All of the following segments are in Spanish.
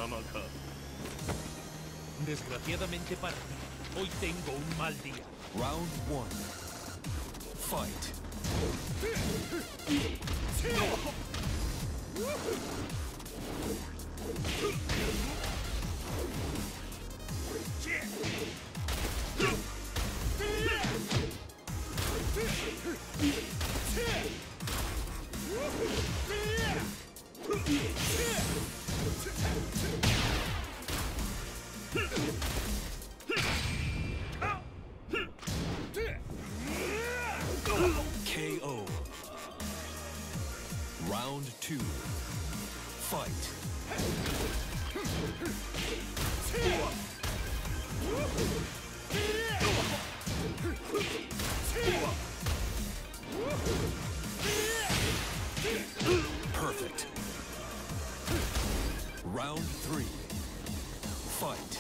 か。 Desgraciadamente para mí, hoy tengo un mal día. Round 1. Fight. KO. Round 2. Fight. Perfect. Round 3. Fight.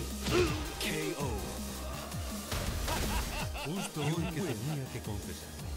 KO. Justo hoy que tenía que confesar.